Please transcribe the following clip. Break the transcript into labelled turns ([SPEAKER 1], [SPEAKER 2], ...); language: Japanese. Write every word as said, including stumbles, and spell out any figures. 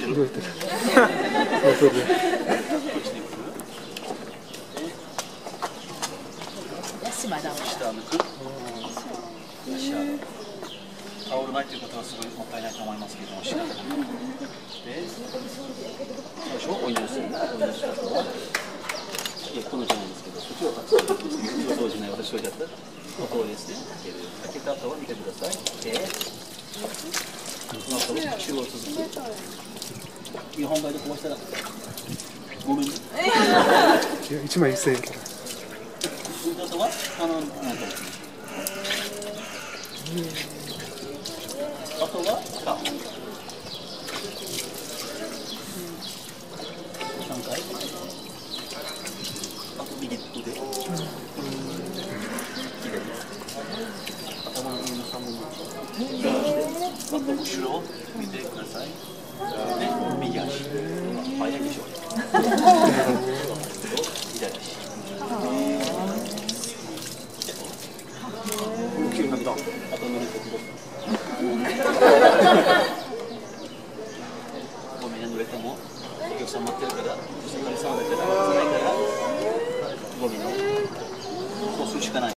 [SPEAKER 1] 動いてる。そうで。
[SPEAKER 2] 下抜く。足上げ。タオルないということはすごいもったいないと思いますけども、しなくても。で、最初お湯をする。お湯をした後は、いや、このじゃないんですけど、そっちをたくさんできますけど、そうじゃない、私はやったお通りですね。開けた後は見てください。で、その後は中を続く。日本海でこうしたら、ごめんね。
[SPEAKER 1] いや、一枚一千円から。
[SPEAKER 2] あとは、あの、なんかですね。あとは、さん。さんかい。あと右腕。左。頭の上のさんぶんのいち。あと後ろを見てください。で、右足。早いでしょう。左足。急になった。あと乗りてください。ごめんね、濡れてもお客さん待ってるから、下から触れてらないから、ごめんね。そうするしかない。